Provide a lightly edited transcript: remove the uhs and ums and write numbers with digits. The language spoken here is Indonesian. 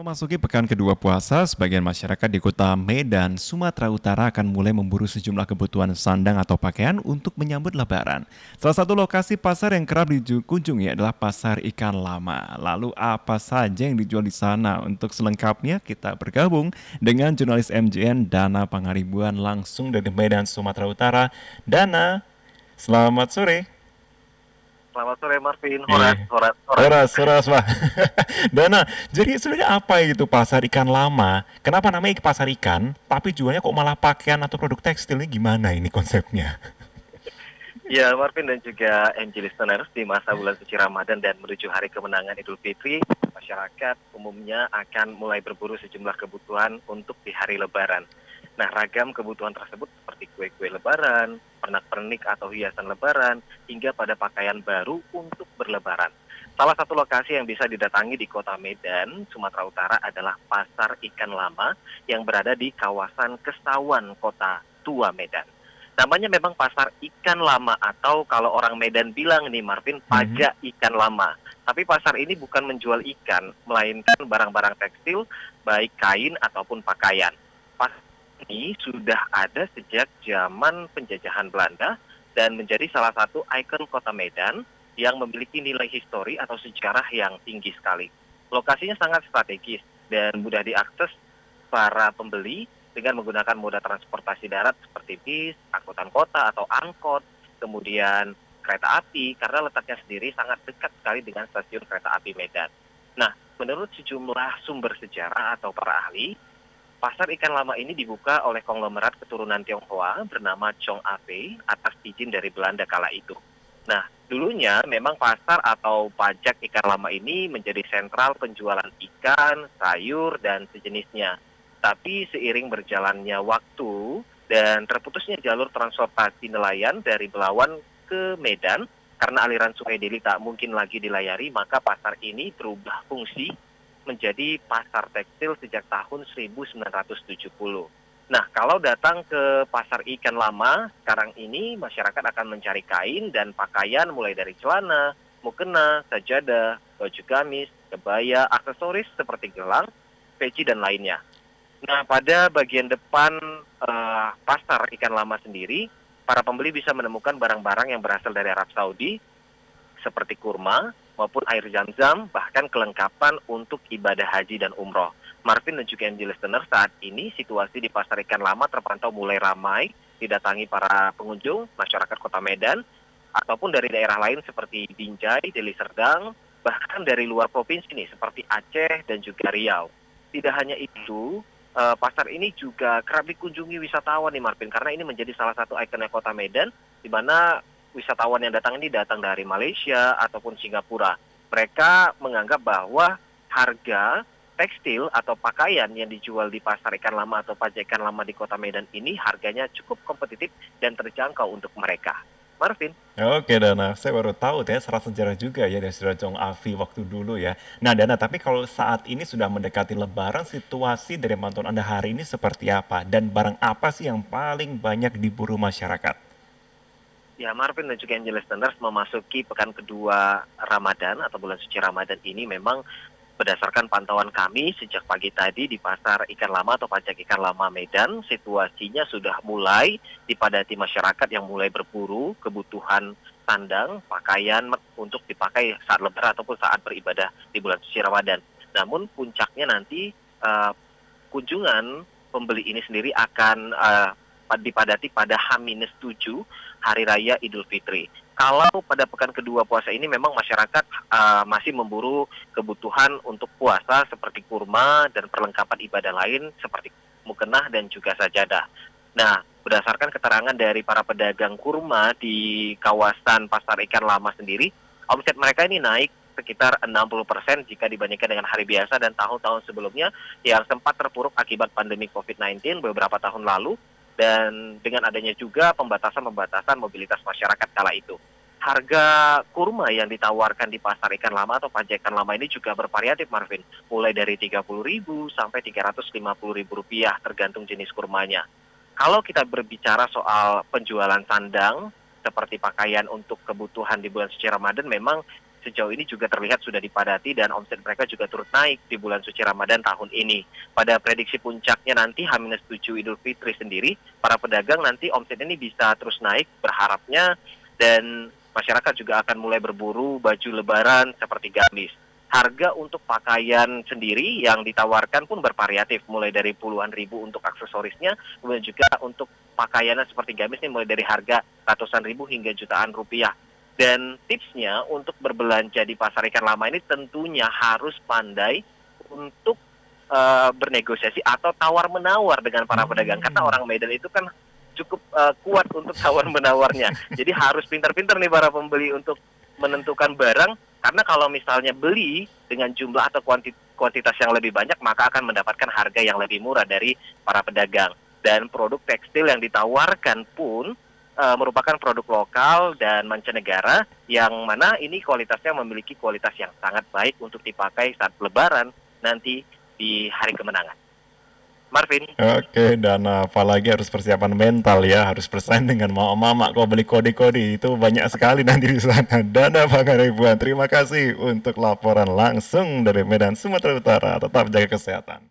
Memasuki pekan kedua puasa, sebagian masyarakat di kota Medan, Sumatera Utara akan mulai memburu sejumlah kebutuhan sandang atau pakaian untuk menyambut Lebaran. Salah satu lokasi pasar yang kerap dikunjungi adalah Pasar Ikan Lama. Lalu apa saja yang dijual di sana? Untuk selengkapnya kita bergabung dengan jurnalis MJN Dana Pangaribuan langsung dari Medan, Sumatera Utara. Dana, selamat sore. Selamat sore Marvin, Horas, Eh, Horas, Horas. Horas, Pak. Dana, jadi sebenarnya apa itu pasar ikan lama? Kenapa namanya pasar ikan, tapi jualnya kok malah pakaian atau produk tekstil? Ini gimana ini konsepnya? Ya Marvin dan juga MJ listeners, di masa bulan suci Ramadan dan menuju hari kemenangan Idul Fitri, masyarakat umumnya akan mulai berburu sejumlah kebutuhan untuk di hari Lebaran. Nah, ragam kebutuhan tersebut seperti kue-kue Lebaran, pernak-pernik atau hiasan Lebaran, hingga pada pakaian baru untuk berlebaran. Salah satu lokasi yang bisa didatangi di kota Medan, Sumatera Utara adalah Pasar Ikan Lama yang berada di kawasan Kesawan, Kota Tua Medan. Namanya memang Pasar Ikan Lama atau kalau orang Medan bilang nih Marvin, Mhm. pajak ikan lama. Tapi pasar ini bukan menjual ikan, melainkan barang-barang tekstil, baik kain ataupun pakaian. Pasar ini sudah ada sejak zaman penjajahan Belanda dan menjadi salah satu ikon kota Medan yang memiliki nilai histori atau sejarah yang tinggi sekali. Lokasinya sangat strategis dan mudah diakses para pembeli dengan menggunakan moda transportasi darat seperti bis, angkutan kota atau angkot, kemudian kereta api, karena letaknya sendiri sangat dekat sekali dengan stasiun kereta api Medan. Nah, menurut sejumlah sumber sejarah atau para ahli, pasar ikan lama ini dibuka oleh konglomerat keturunan Tionghoa bernama Chong Ave atas izin dari Belanda kala itu. Nah, dulunya memang pasar atau pajak ikan lama ini menjadi sentral penjualan ikan, sayur, dan sejenisnya. Tapi seiring berjalannya waktu dan terputusnya jalur transportasi nelayan dari Belawan ke Medan, karena aliran Sungai Deli tak mungkin lagi dilayari, maka pasar ini berubah fungsi menjadi pasar tekstil sejak tahun 1970. Nah, kalau datang ke pasar ikan lama, sekarang ini masyarakat akan mencari kain dan pakaian mulai dari celana, mukena, sajadah, baju gamis, kebaya, aksesoris seperti gelang, peci, dan lainnya. Nah, pada bagian depan pasar ikan lama sendiri, para pembeli bisa menemukan barang-barang yang berasal dari Arab Saudi, seperti kurma maupun air zam-zam, bahkan kelengkapan untuk ibadah haji dan umroh. Marvin dan juga MJ listener, saat ini situasi di Pasar Ikan Lama terpantau mulai ramai, didatangi para pengunjung, masyarakat kota Medan, ataupun dari daerah lain seperti Binjai, Deli Serdang, bahkan dari luar provinsi nih, seperti Aceh dan juga Riau. Tidak hanya itu, pasar ini juga kerap dikunjungi wisatawan nih Marvin, karena ini menjadi salah satu ikonnya kota Medan, di mana wisatawan yang datang ini datang dari Malaysia ataupun Singapura. Mereka menganggap bahwa harga tekstil atau pakaian yang dijual di pasar ikan lama atau pajak ikan lama di kota Medan ini harganya cukup kompetitif dan terjangkau untuk mereka. Marvin. Oke Dana, saya baru tahu ya serat sejarah juga ya dari Saudara Chong Afi waktu dulu ya. Nah Dana, tapi kalau saat ini sudah mendekati Lebaran, situasi dari pantauan Anda hari ini seperti apa? Dan barang apa sih yang paling banyak diburu masyarakat? Ya, Marvin dan juga Angel listeners, memasuki pekan kedua Ramadan atau bulan suci Ramadan ini memang berdasarkan pantauan kami sejak pagi tadi di Pasar Ikan Lama atau Pajak Ikan Lama Medan, situasinya sudah mulai dipadati masyarakat yang mulai berburu kebutuhan sandang, pakaian untuk dipakai saat lebaran ataupun saat beribadah di bulan suci Ramadan. Namun puncaknya nanti kunjungan pembeli ini sendiri akan dipadati pada H-7 Hari Raya Idul Fitri. Kalau pada pekan kedua puasa ini memang masyarakat masih memburu kebutuhan untuk puasa seperti kurma dan perlengkapan ibadah lain seperti mukenah dan juga sajadah. Nah, berdasarkan keterangan dari para pedagang kurma di kawasan Pasar Ikan Lama sendiri, omset mereka ini naik sekitar 60% jika dibandingkan dengan hari biasa dan tahun-tahun sebelumnya yang sempat terpuruk akibat pandemi COVID-19 beberapa tahun lalu, dan dengan adanya juga pembatasan-pembatasan mobilitas masyarakat kala itu. Harga kurma yang ditawarkan di Pasar Ikan Lama atau Pajak Ikan Lama ini juga bervariatif Marvin, mulai dari 30.000 sampai 350.000 rupiah tergantung jenis kurmanya. Kalau kita berbicara soal penjualan sandang seperti pakaian untuk kebutuhan di bulan suci Ramadan, memang sejauh ini juga terlihat sudah dipadati dan omset mereka juga turut naik di bulan suci Ramadan tahun ini. Pada prediksi puncaknya nanti H-7 Idul Fitri sendiri, para pedagang nanti omset ini bisa terus naik berharapnya, dan masyarakat juga akan mulai berburu baju lebaran seperti gamis. Harga untuk pakaian sendiri yang ditawarkan pun bervariatif, mulai dari puluhan ribu untuk aksesorisnya, kemudian juga untuk pakaiannya seperti gamis ini mulai dari harga ratusan ribu hingga jutaan rupiah. Dan tipsnya untuk berbelanja di pasar ikan lama ini tentunya harus pandai untuk bernegosiasi atau tawar-menawar dengan para pedagang. Karena orang Medan itu kan cukup kuat untuk tawar-menawarnya. Jadi harus pintar-pintar nih para pembeli untuk menentukan barang, karena kalau misalnya beli dengan jumlah atau kuantitas yang lebih banyak, maka akan mendapatkan harga yang lebih murah dari para pedagang. Dan produk tekstil yang ditawarkan pun merupakan produk lokal dan mancanegara, yang mana ini kualitasnya memiliki kualitas yang sangat baik untuk dipakai saat lebaran nanti di hari kemenangan. Marvin. Oke, dan apalagi harus persiapan mental ya, harus bersaing dengan mama-mama. Kalau beli kode-kode itu banyak sekali nanti di sana. Dana Pangaribuan, terima kasih untuk laporan langsung dari Medan, Sumatera Utara. Tetap jaga kesehatan.